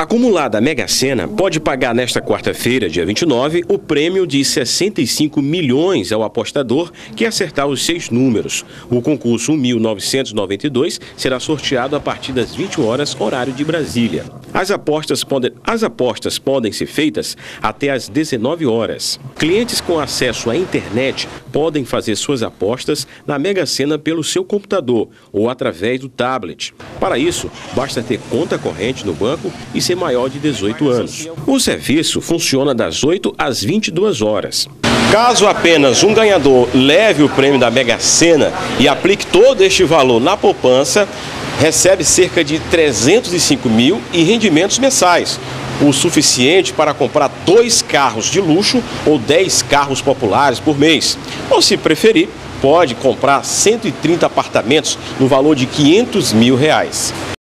Acumulada a Mega Sena pode pagar nesta quarta-feira, dia 29, o prêmio de 65 milhões ao apostador que acertar os 6 números. O concurso 1992 será sorteado a partir das 20 horas, horário de Brasília. As apostas podem ser feitas até às 19 horas. Clientes com acesso à internet podem fazer suas apostas na Mega Sena pelo seu computador ou através do tablet. Para isso, basta ter conta corrente no banco e ser maior de 18 anos. O serviço funciona das 8 às 22 horas. Caso apenas um ganhador leve o prêmio da Mega Sena e aplique todo este valor na poupança, recebe cerca de 305 mil em rendimentos mensais, o suficiente para comprar 2 carros de luxo ou 10 carros populares por mês. Ou, se preferir, pode comprar 130 apartamentos no valor de R$ 500 mil.